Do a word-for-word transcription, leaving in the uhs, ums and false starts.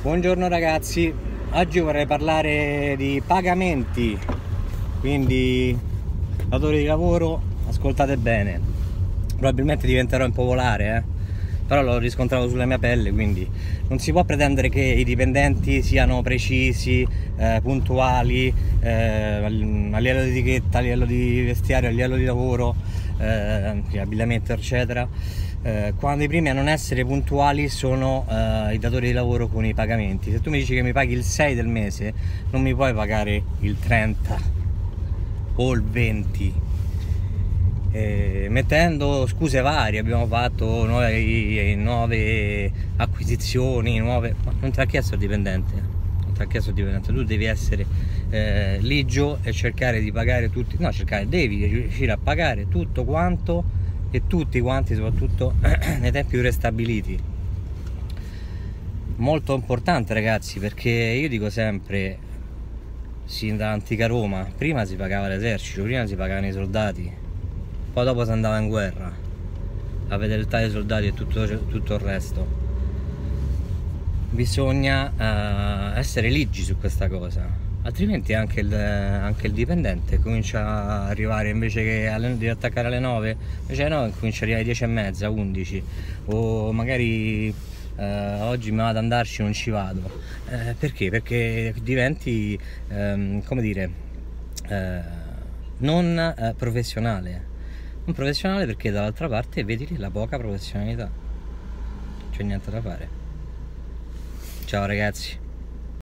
Buongiorno ragazzi, oggi vorrei parlare di pagamenti, quindi datori di lavoro, ascoltate bene, probabilmente diventerò impopolare, eh? Però l'ho riscontrato sulla mia pelle, quindi non si può pretendere che i dipendenti siano precisi, eh, puntuali, eh, a livello di etichetta, a livello di vestiario, a livello di lavoro, eh, abbigliamento eccetera, eh, quando i primi a non essere puntuali sono eh, i datori di lavoro con i pagamenti. Se tu mi dici che mi paghi il sei del mese, non mi puoi pagare il trenta o il venti. Eh, mettendo scuse varie. Abbiamo fatto nuove, nuove acquisizioni, nuove... ma non ti ha chiesto il dipendente, non ti ha chiesto il dipendente, tu devi essere eh, ligio e cercare di pagare tutti, no cercare, devi riuscire a pagare tutto quanto e tutti quanti, soprattutto nei tempi prestabiliti. Molto importante ragazzi, perché io dico sempre, sin dall'antica Roma, prima si pagava l'esercito, prima si pagavano i soldati, poi dopo si andava in guerra, la fedeltà dei soldati e tutto, tutto il resto. Bisogna uh, essere ligi su questa cosa, altrimenti anche il, anche il dipendente comincia a arrivare, invece che alle, di attaccare alle nove, invece no, comincia a arrivare alle dieci e mezza, undici, o magari uh, oggi mi vado ad andarci, non ci vado. Uh, perché? Perché diventi, um, come dire, uh, non uh, professionale. Un professionale, perché dall'altra parte vedi la poca professionalità, c'è niente da fare. Ciao ragazzi.